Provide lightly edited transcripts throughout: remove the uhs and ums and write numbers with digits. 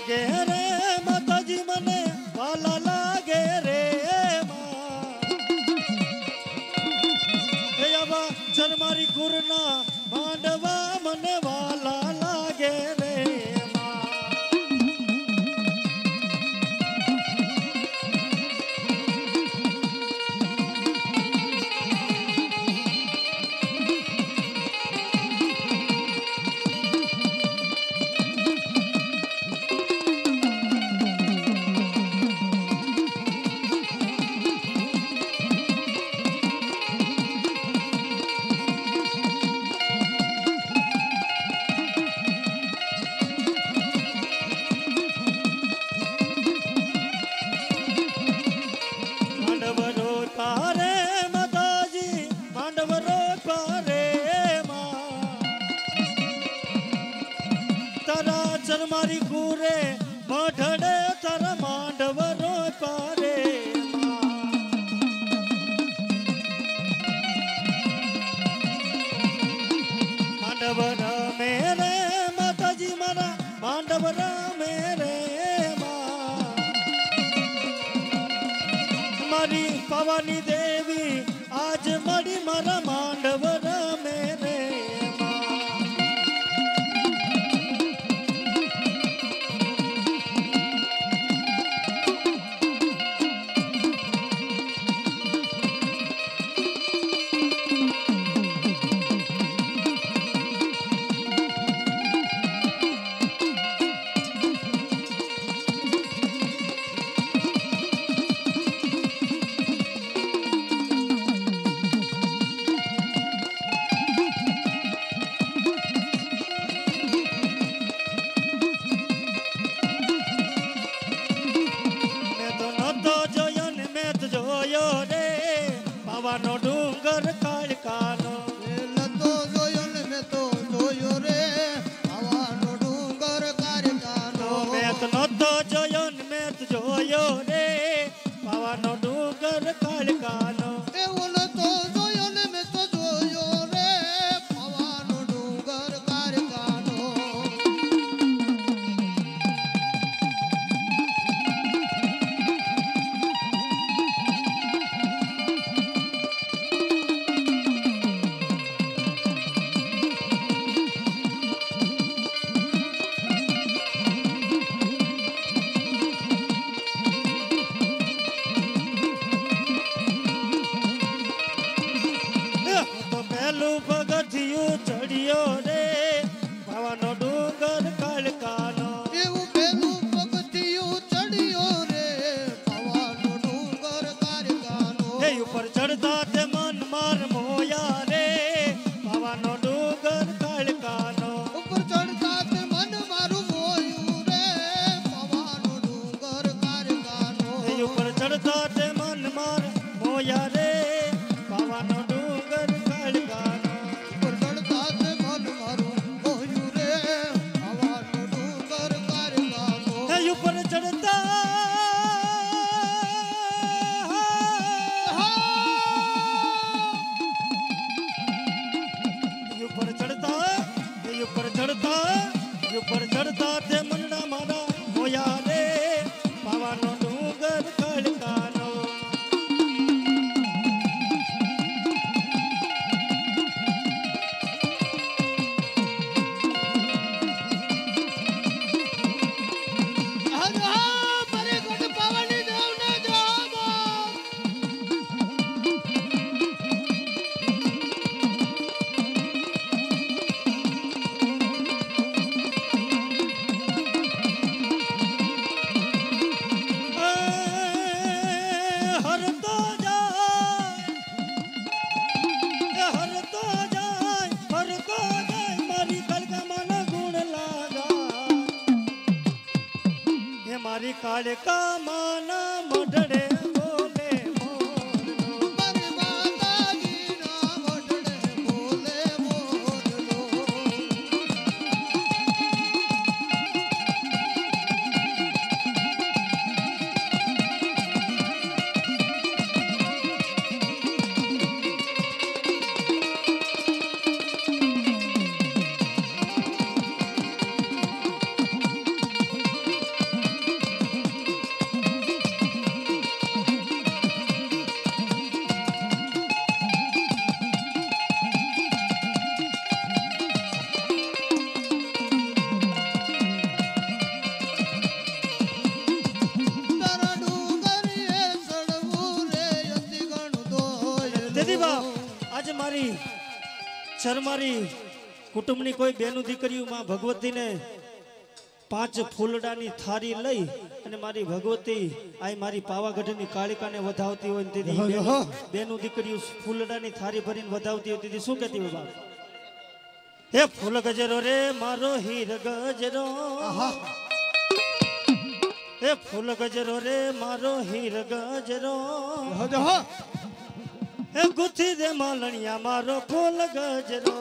લાગે રે માતાજી મને વાલા લાગે રે ચર મારી કુરના માંડવા મને વાલા લાગે રે મારી કુરે મઢડે તર માંડવ રો પારે માંડવ રમે રે માતાજી મારા માંડવ રમે રે મારી પવાની દેવી આજ મળી મારા માંડવ રમે રે પાવાનો ડુંગર કાળકાનો નતો જોયો ને મેં તો જોયો રે પાવાનો ડુંગર કાળકાનો મેં તો નતો જોયો ને મેં તો જોયો રે પાવાનો ડુંગર કાળકાનો એવું નતો જોયો ને મેં તો જોયો રે પાવાનો ડુંગર કાળકાનો પગથિયું ચડ્યો રે પાવાનો ડુંગર કાળકાનો એવું પેલું પગથિયું ચડ્યો રે પાવાનો ડુંગર કાળકાનો એ ઉપર ચડતા તે મન માર મોયા રે પાવાનો ડુંગર કાળકાનો ઉપર ચડતા તે મન મારું મોયું રે પાવાનો ડુંગર કાળકાનો એ ઉપર ચડતા તે મન માર મોયા રે પાવાનો ડુંગર કાળકાનો ઉપર ચડતા તે મન મારું મોયું રે પાવાનો ડુંગર કાળકાનો એ ઉપર ચડતા ઉપર ચડતા તે મનડા મારા મોયા રે પાવાનો ડુંગર કાળકાનો મારી કાળકા માના મઢડે બોલે મોરલો મારી માતાજીના મઢડે બોલે મોરલો મારી ચરમારી કુટુંબની કોઈ બેનું દીકરીઓ માં ભગવતીને 5 ફૂલડાની થારી લઈ અને મારી ભગવતી આઈ મારી પાવાગઢની કાળિકાને વધાવતી હોય ને તેથી બેનું દીકરીઓ ફૂલડાની થારી ભરીને વધાવતી હોય તેથી શું કહેતી હોય બાપ? હે ફૂલ ગજરો રે મારો હીર ગજરો, હે ફૂલ ગજરો રે મારો હીર ગજરો, હે ગુથી દે માલણિયા મારો ફૂલ ગજરો.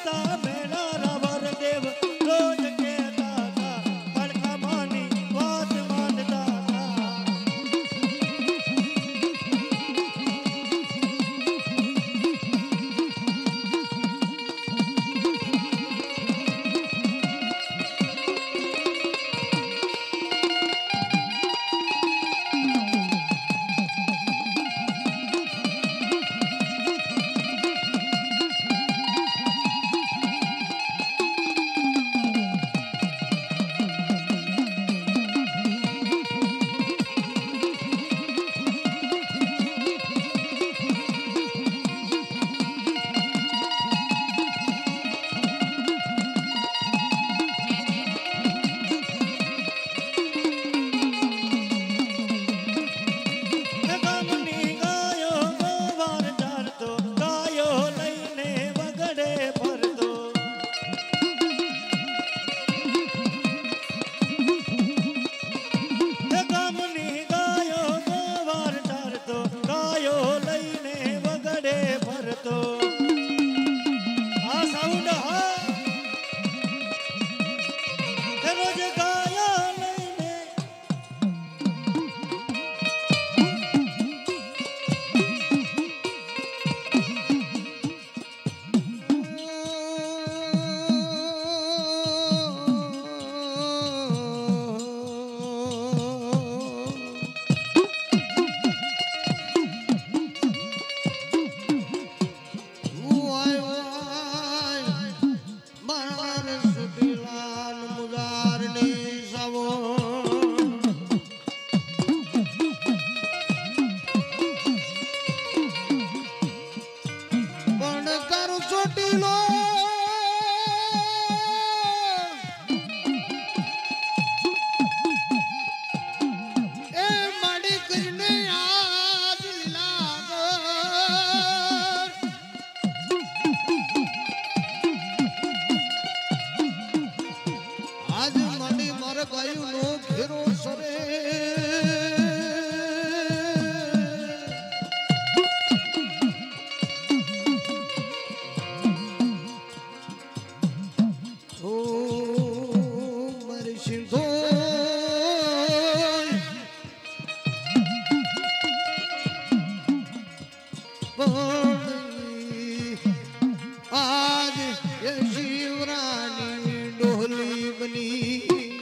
હતા મેળા વરદેવ રોજ કહેતા હતા પડખામાંની વાત માનતા હતા ગામની ગાયો ગોવાર ચારતો ગાયો લઈને વગડે ફરતો ગામની ગાયો ગોવાર ચારતો ગાયો લઈને વગડે ફરતો આ સાઉન્ડ હા રોજ ગાયો લઈને आज ये शिवरानी डोली बनी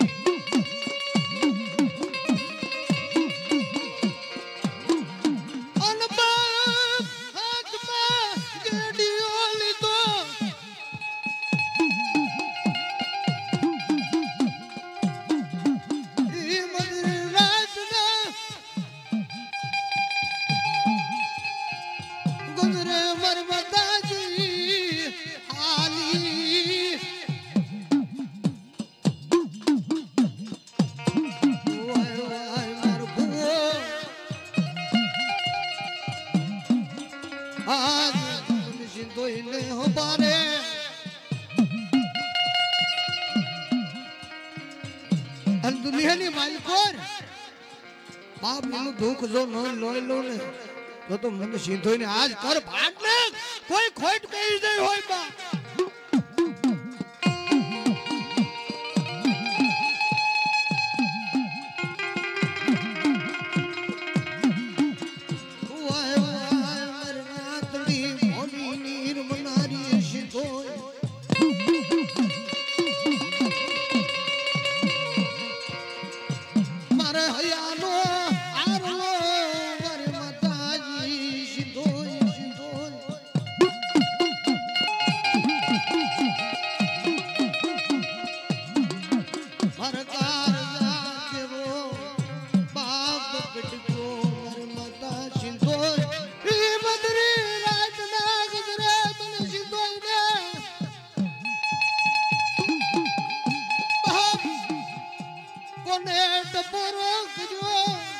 દુનિયાની માલકોર બાપ નું દુઃખ જો ન લોય લો ને તો મને સીધો ને આજ કર ભાટ ને કોઈ ખોટ કહી દે હોય બા ટપોરો કર્યો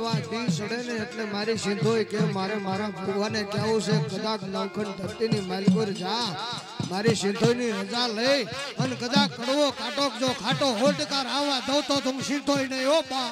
વા દી સડે ને એટલે મારી સિંધોય કે મારે મારા ભગવાને કહેવું છે કદાચ નવખંડ ધરતીની માલકોર જા મારી સિંધોયની રજા લઈ અને કદાચ કડવો કાટો જો ખાટો હોટકાર આવા દઉં તો તું સિંધોય નહીં હો બા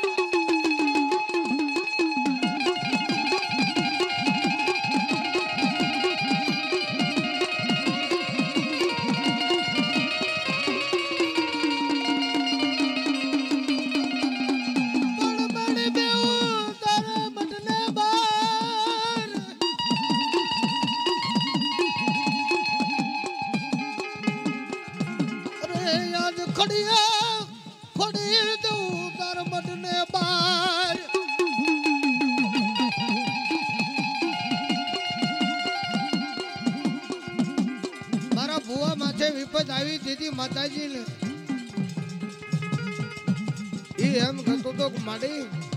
વિપત આવી દીધી માતાજી ને એમ કહેતો તો માડી